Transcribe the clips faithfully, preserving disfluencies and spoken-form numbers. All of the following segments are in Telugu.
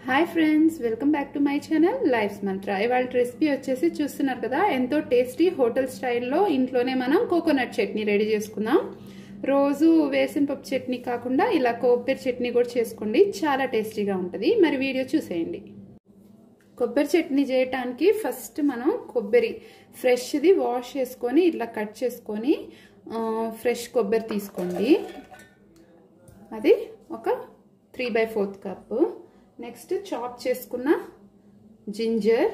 Hi friends, welcome back to my channel life's Mantra. ఇవాళ రెసిపీ వచ్చేసి చూస్తున్నారు కదా, ఎంతో టేస్టీ హోటల్ స్టైల్లో ఇంట్లోనే మనం కోకోనట్ చట్నీ రెడీ చేసుకుందాం. రోజు వేసిన పప్పు చట్నీ కాకుండా ఇలా కొబ్బరి చట్నీ కూడా చేసుకోండి, చాలా టేస్టీగా ఉంటుంది. మరి వీడియో చూసేయండి. కొబ్బరి చట్నీ చేయటానికి ఫస్ట్ మనం కొబ్బరి ఫ్రెష్ది వాష్ చేసుకొని ఇట్లా కట్ చేసుకొని ఫ్రెష్ కొబ్బరి తీసుకోండి. అది ఒక three by fourth cup. Next chop చేసుకున్న జింజర్,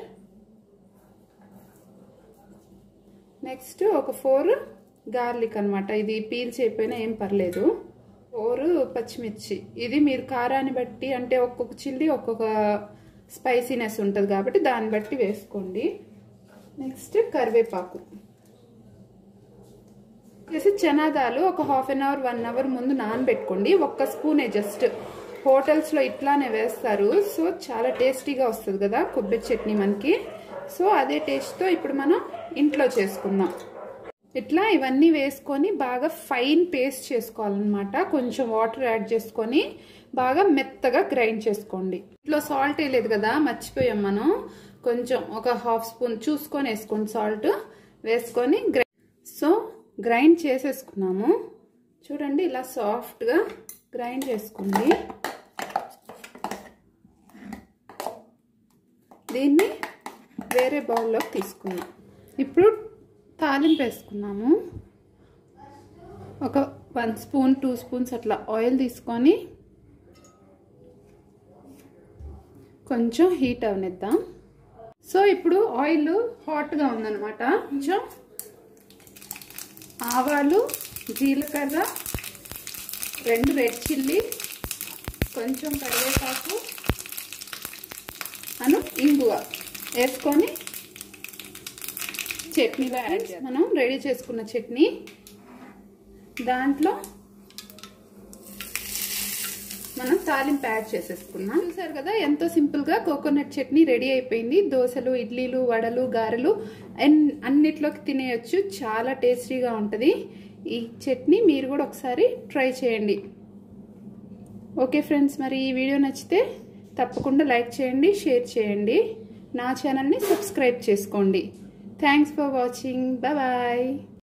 నెక్స్ట్ ఒక ఫోర్ గార్లిక్ అనమాట. ఇది పీల్ చేయకపోయినా ఏం పర్లేదు. ఫోర్ పచ్చిమిర్చి, ఇది మీరు కారాన్ని బట్టి, అంటే ఒక్కొక్క చిల్లీ ఒక్కొక్క స్పైసీనెస్ ఉంటుంది కాబట్టి దాన్ని బట్టి వేసుకోండి. నెక్స్ట్ కరివేపాకు చేసి చనాదాలు ఒక half an hour one hour ముందు నానబెట్టుకోండి. ఒక్క స్పూనే, జస్ట్ హోటల్స్లో ఇట్లానే వేస్తారు. సో చాలా టేస్టీగా వస్తుంది కదా కొబ్బరి చట్నీ మనకి. సో అదే టేస్ట్తో ఇప్పుడు మనం ఇంట్లో చేసుకుందాం. ఇట్లా ఇవన్నీ వేసుకొని బాగా ఫైన్ పేస్ట్ చేసుకోవాలన్నమాట. కొంచెం వాటర్ యాడ్ చేసుకొని బాగా మెత్తగా గ్రైండ్ చేసుకోండి. ఇట్లో సాల్ట్ వేయలేదు కదా, మర్చిపోయాం మనం. కొంచెం ఒక హాఫ్ స్పూన్ చూసుకొని వేసుకోండి సాల్ట్ వేసుకొని గ్రైండ్. సో గ్రైండ్ చేసేసుకున్నాము చూడండి, ఇలా సాఫ్ట్గా గ్రైండ్ చేసుకోండి. దీన్ని వేరే బౌల్లోకి తీసుకున్నాం. ఇప్పుడు తాలింపు వేసుకున్నాము. ఒక వన్ స్పూన్ టూ స్పూన్స్ అట్లా ఆయిల్ తీసుకొని కొంచెం హీట్ అవనిద్దాం. సో ఇప్పుడు ఆయిల్ హాట్గా ఉందన్నమాట. కొంచెం ఆవాలు, జీలకర్ర, రెండు రెడ్ చిల్లీ, కొంచెం కరివేపాకు అను ఇంగువ వేసుకొని చట్నీలో యాడ్ చేయాలి. మనం రెడీ చేసుకున్న చట్నీ దాంట్లో మనం తాలింపు యాడ్ చేసేసుకున్నాం. చూసారు కదా, ఎంతో సింపుల్గా కోకోనట్ చట్నీ రెడీ అయిపోయింది. దోశలు, ఇడ్లీలు, వడలు, గారెలు అన్నిట్లోకి తినేయచ్చు. చాలా టేస్టీగా ఉంటుంది ఈ చట్నీ. మీరు కూడా ఒకసారి ట్రై చేయండి. ఓకే ఫ్రెండ్స్, మరి ఈ వీడియో నచ్చితే తప్పకుండా లైక్ చేయండి, షేర్ చేయండి, నా ఛానల్ని సబ్స్క్రైబ్ చేసుకోండి. Thanks for watching. Bye bye.